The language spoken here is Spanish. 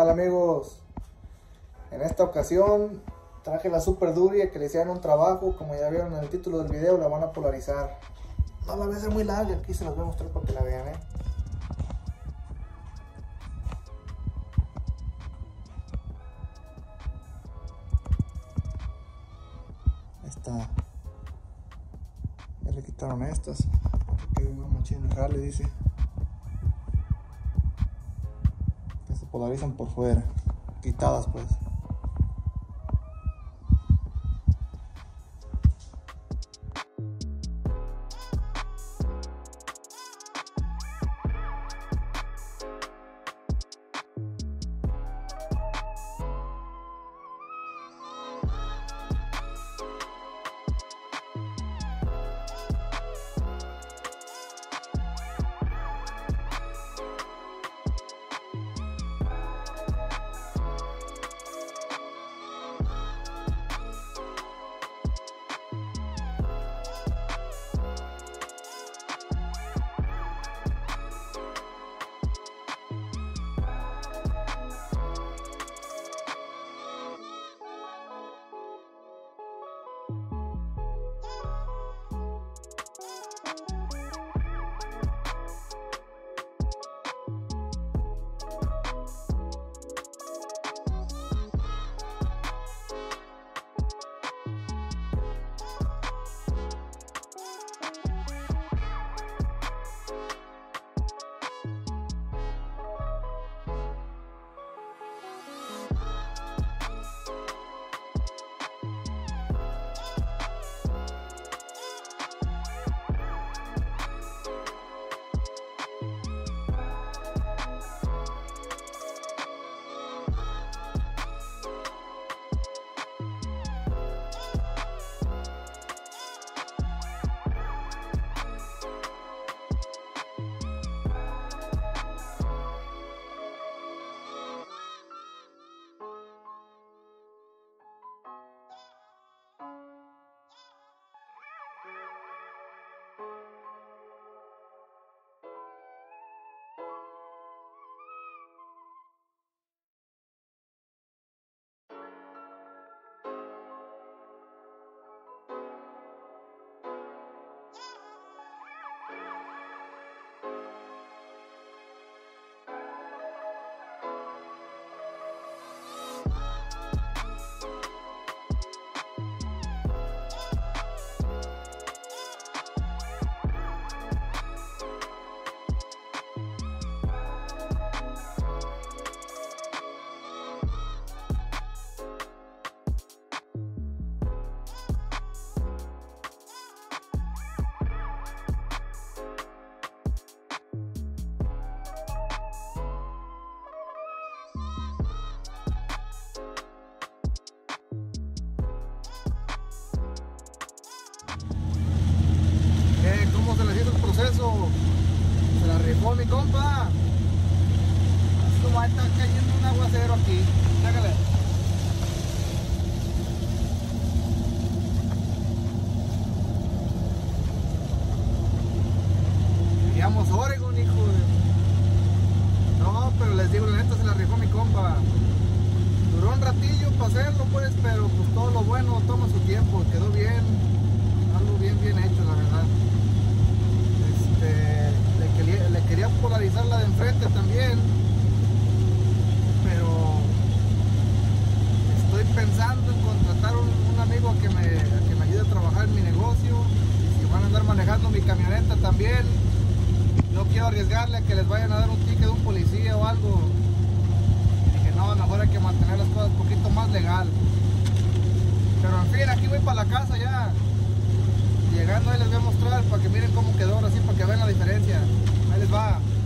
tal, amigos? En esta ocasión traje la Super Dury que le hicieron un trabajo. Como ya vieron en el título del video, la van a polarizar. No la voy a hacer muy larga, aquí se las voy a mostrar para que la vean, Ahí está. Ya le quitaron estas. Aquí hay una machina en rally, dice. Que se polarizan por fuera. Quitadas, pues. ¿Cómo se les hizo el proceso? Se la rifó mi compa. Así como está cayendo un aguacero aquí. Chécale. Digamos Oregon, hijo de... No, pero les digo, la neta se la rifó mi compa. Duró un ratillo para hacerlo, pues, pero pues todo lo bueno toma su tiempo. Quedó bien, algo bien hecho, la verdad. Le quería polarizar la de enfrente también, pero estoy pensando en contratar un amigo que me ayude a trabajar en mi negocio. Y si van a andar manejando mi camioneta también, no quiero arriesgarle a que les vayan a dar un ticket de un policía o algo. Y dije, no, mejor hay que mantener las cosas un poquito más legal. Pero en fin, aquí voy para la casa ya. Llegando ahí les voy a mostrar para que miren cómo quedó, ahora sí, para que vean la diferencia. Ahí les va.